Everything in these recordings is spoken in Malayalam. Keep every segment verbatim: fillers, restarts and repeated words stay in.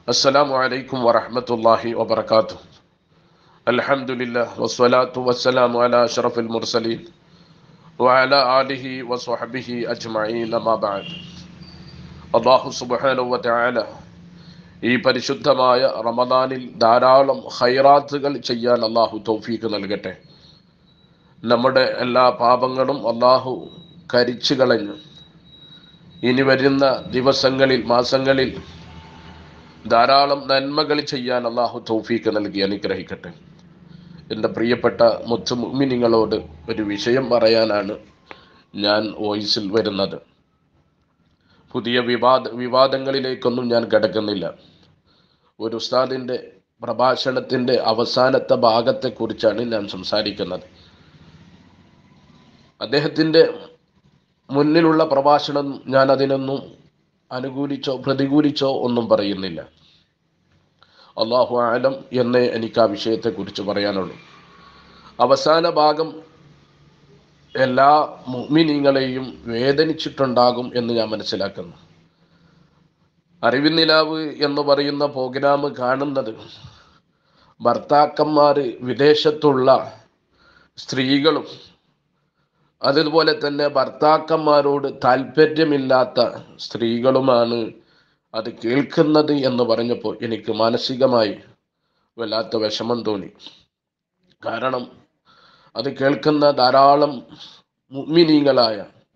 السلام عليكم ورحمة الله وبركاته. الحمد لله والصلاة والسلام على أشرف المرسلين وعلى آله وصحبه أجمعين ما بعد. അല്ലാഹു സുബ്ഹാനഹു വ തആല ഈ പരിശുദ്ധമായ റമദാനിൽ ധാരാളം ഖൈറാത്തുകൾ ചെയ്യാൻ അല്ലാഹു തൗഫീഖ് നൽകട്ടെ. നമ്മുടെ എല്ലാ പാപങ്ങളും അല്ലാഹു കരിച്ചു കളഞ്ഞു ഇനി വരുന്ന ദിവസങ്ങളിൽ മാസങ്ങളിൽ ധാരാളം നന്മകൾ ചെയ്യാൻ അല്ലാഹു തൗഫീഖ് നൽകി അനുഗ്രഹിക്കട്ടെ. എൻ്റെ പ്രിയപ്പെട്ട മുത്തു മുഅ്മിനീങ്ങളോട് ഒരു വിഷയം പറയാനാണ് ഞാൻ വോയിസിൽ വരുന്നത്. പുതിയ വിവാദ വിവാദങ്ങളിലേക്കൊന്നും ഞാൻ കിടക്കുന്നില്ല. ഒരു ഉസ്താദിൻ്റെ പ്രഭാഷണത്തിൻ്റെ അവസാനത്തെ ഭാഗത്തെക്കുറിച്ചാണ് ഞാൻ സംസാരിക്കുന്നത്. അദ്ദേഹത്തിൻ്റെ മുന്നിലുള്ള പ്രഭാഷണം ഞാൻ അതിനൊന്നും അനുകൂലിച്ചോ പ്രതികൂലിച്ചോ ഒന്നും പറയുന്നില്ല. അല്ലാഹു അഅലം എന്നേ എനിക്ക് ആ വിഷയത്തെക്കുറിച്ച് പറയാനുള്ളൂ. അവസാന ഭാഗം എല്ലാ മുഅ്മിനീങ്ങളെയും വേദനിച്ചിട്ടുണ്ടാകും എന്ന് ഞാൻ മനസ്സിലാക്കുന്നു. അറിവിന്നിലാവ് എന്ന് പറയുന്ന പ്രോഗ്രാം കാണുന്നത് ഭർത്താക്കന്മാർ വിദേശത്തുള്ള സ്ത്രീകളും അതുപോലെ തന്നെ ഭർത്താക്കന്മാരോട് താല്പര്യമില്ലാത്ത സ്ത്രീകളുമാണ് അത് കേൾക്കുന്നത് എന്ന് പറഞ്ഞപ്പോൾ എനിക്ക് മാനസികമായി വല്ലാത്ത വിഷമം തോന്നി. കാരണം അത് കേൾക്കുന്ന ധാരാളം മുഅ്മിനീങ്ങളായ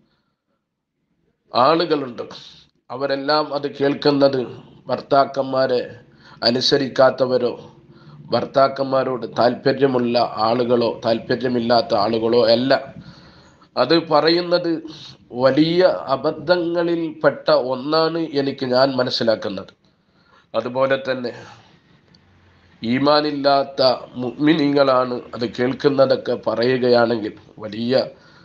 ആളുകളുണ്ട്. അവരെല്ലാം അത് കേൾക്കുന്നത് ഭർത്താക്കന്മാരെ അനുസരിക്കാത്തവരോ ഭർത്താക്കന്മാരോട് താല്പര്യമുള്ള ആളുകളോ താല്പര്യമില്ലാത്ത ആളുകളോ അല്ല. അത് പറയുന്നത് വലിയ അബദ്ധങ്ങളിൽപ്പെട്ട ഒന്നാണ് എനിക്ക് ഞാൻ മനസ്സിലാക്കുന്നത്. അതുപോലെ തന്നെ ഈമാനില്ലാത്ത മുഅ്മിനീങ്ങളാണ് അത് കേൾക്കുന്നതൊക്കെ പറയുകയാണെങ്കിൽ വലിയ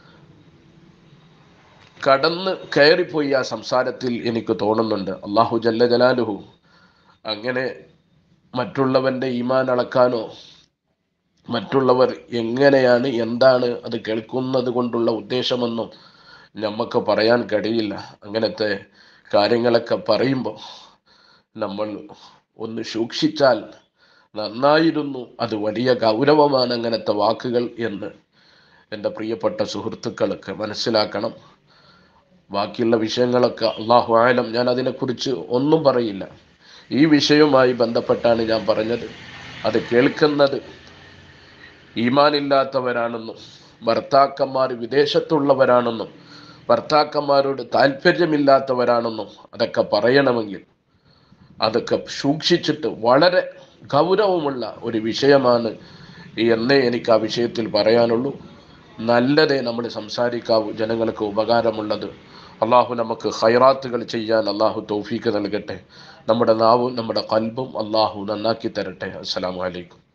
കടന്ന് കയറിപ്പോയി ആ സംസാരത്തിൽ എനിക്ക് തോന്നുന്നുണ്ട്. അല്ലാഹു ജല്ല ജലാലുഹു അങ്ങനെ മറ്റുള്ളവൻ്റെ ഈമാൻ അളക്കാനോ മറ്റുള്ളവർ എങ്ങനെയാണ് എന്താണ് അത് കേൾക്കുന്നത് കൊണ്ടുള്ള ഉദ്ദേശമെന്നും നമുക്ക് പറയാൻ കഴിയില്ല. അങ്ങനത്തെ കാര്യങ്ങളൊക്കെ പറയുമ്പോൾ നമ്മൾ ഒന്ന് സൂക്ഷിച്ചാൽ നന്നായിരുന്നു. അത് വലിയ ഗൗരവമാണ് അങ്ങനത്തെ വാക്കുകൾ എന്ന് എൻ്റെ പ്രിയപ്പെട്ട സുഹൃത്തുക്കളൊക്കെ മനസ്സിലാക്കണം. ബാക്കിയുള്ള വിഷയങ്ങളൊക്കെ അല്ലാഹു അഅലം, ഞാൻ അതിനെക്കുറിച്ച് ഒന്നും പറയില്ല. ഈ വിഷയവുമായി ബന്ധപ്പെട്ടാണ് ഞാൻ പറഞ്ഞത്. അത് കേൾക്കുന്നത് ഈമാനില്ലാത്തവരാണെന്നും ഭർത്താക്കന്മാർ വിദേശത്തുള്ളവരാണെന്നും ഭർത്താക്കന്മാരോട് താല്പര്യമില്ലാത്തവരാണെന്നും അതൊക്കെ പറയണമെങ്കിൽ അതൊക്കെ സൂക്ഷിച്ചിട്ട് വളരെ ഗൗരവമുള്ള ഒരു വിഷയമാണ് എന്നേ എനിക്ക് ആ വിഷയത്തിൽ പറയാനുള്ളൂ. നല്ലതേ നമ്മൾ സംസാരിക്കാവൂ, ജനങ്ങൾക്ക് ഉപകാരമുള്ളത്. അള്ളാഹു നമുക്ക് ഖൈറാത്തുകൾ ചെയ്യാൻ അള്ളാഹു തൗഫീഖ് നൽകട്ടെ. നമ്മുടെ നാവും നമ്മുടെ ഖൽബും അള്ളാഹു നന്നാക്കി തരട്ടെ. അസ്സലാമു അലൈക്കും.